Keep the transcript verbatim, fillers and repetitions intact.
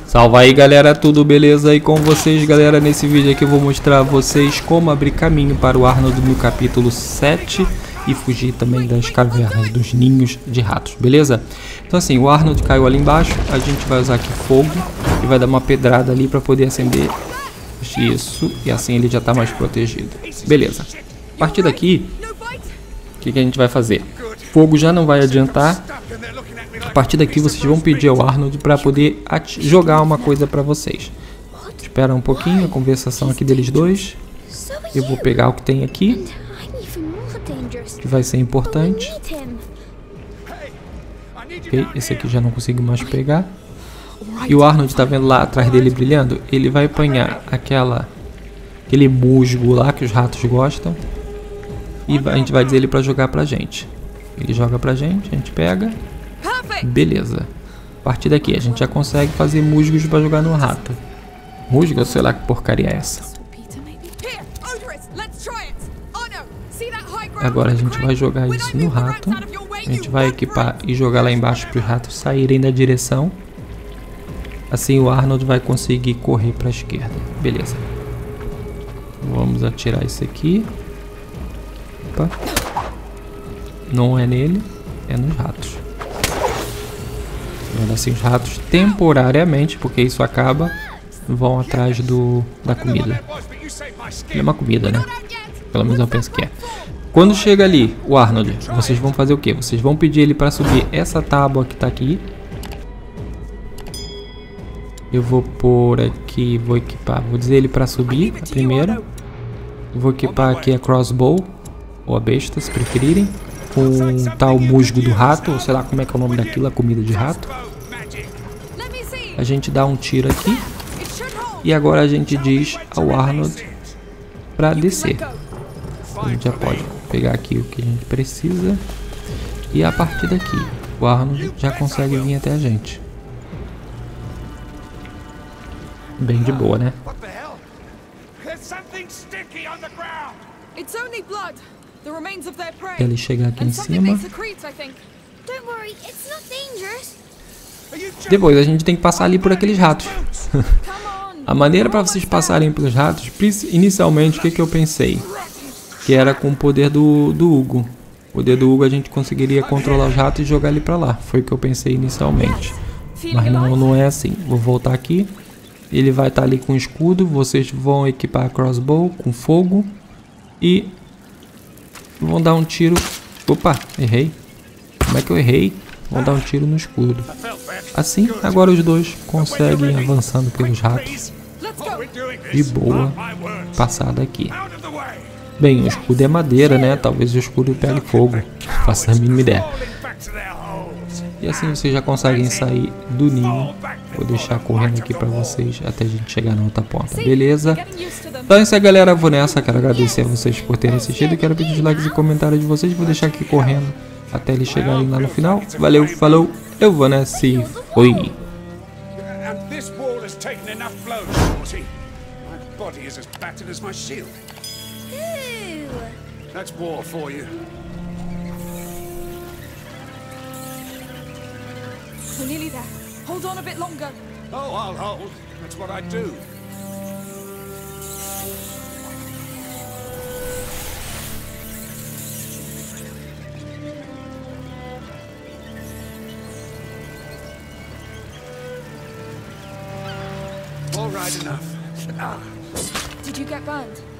Salva aí, galera, tudo beleza aí com vocês, galera? Nesse vídeo aqui eu vou mostrar a vocês como abrir caminho para o Arnold no capítulo sete e fugir também das cavernas, dos ninhos de ratos, beleza? Então assim, o Arnold caiu ali embaixo, a gente vai usar aqui fogo e vai dar uma pedrada ali para poder acender isso, e assim ele já está mais protegido, beleza? A partir daqui, o que, que a gente vai fazer? Fogo já não vai adiantar. A partir daqui vocês vão pedir ao Arnold para poder jogar uma coisa para vocês. Espera um pouquinho a conversação aqui deles dois. Eu vou pegar o que tem aqui, que vai ser importante. Ok, esse aqui já não consigo mais pegar. E o Arnold está vendo lá atrás dele brilhando? Ele vai apanhar aquela, aquele musgo lá que os ratos gostam. E a gente vai dizer ele para jogar pra gente. Ele joga pra gente, a gente pega. Beleza. A partir daqui a gente já consegue fazer musgos para jogar no rato. Musgo, sei lá que porcaria é essa. Agora a gente vai jogar isso no rato. A gente vai equipar e jogar lá embaixo para os ratos saírem da direção. Assim o Arnold vai conseguir correr para a esquerda. Beleza. Vamos atirar isso aqui. Opa. Não é nele, é nos ratos. Assim, os ratos temporariamente, porque isso acaba, vão atrás do da comida. É uma comida, né? Pelo menos eu penso que é. Quando chega ali o Arnold, vocês vão fazer o que? Vocês vão pedir ele para subir essa tábua que tá aqui. Eu vou pôr aqui, vou equipar, vou dizer ele para subir a primeira. Vou equipar aqui a crossbow, ou a besta, se preferirem. Com um tal musgo do rato, ou sei lá como é que é o nome daquilo, a comida de rato. A gente dá um tiro aqui. E agora a gente diz ao Arnold para descer. A gente já pode pegar aqui o que a gente precisa. E a partir daqui, o Arnold já consegue vir até a gente. Bem de boa, né? Ele chegar aqui em cima. Depois a gente tem que passar ali por aqueles ratos. A maneira para vocês passarem pelos ratos, inicialmente o que, que eu pensei? Que era com o poder do, do Hugo. O poder do Hugo a gente conseguiria controlar os ratos e jogar ele para lá. Foi o que eu pensei inicialmente. Mas não, não é assim. Vou voltar aqui. Ele vai estar ali com escudo. Vocês vão equipar a crossbow com fogo. E vão dar um tiro. Opa, errei. Como é que eu errei? Vão dar um tiro no escudo. Assim, agora os dois conseguem, avançando pelos ratos, de boa, passar daqui. Bem, o escudo é madeira, né? Talvez o escudo pegue fogo. Faça a mínima ideia. E assim vocês já conseguem sair do ninho. Vou deixar correndo aqui pra vocês até a gente chegar na outra ponta, beleza? Então é isso aí, galera, eu vou nessa. Quero agradecer a vocês por terem assistido. Quero pedir os likes e comentários de vocês. Vou deixar aqui correndo até eles chegarem lá no final. Valeu, falou, eu vou nessa e fui. We're nearly there. Hold on a bit longer. Oh, I'll hold. That's what I do. All right, enough. Ah. Did you get burned?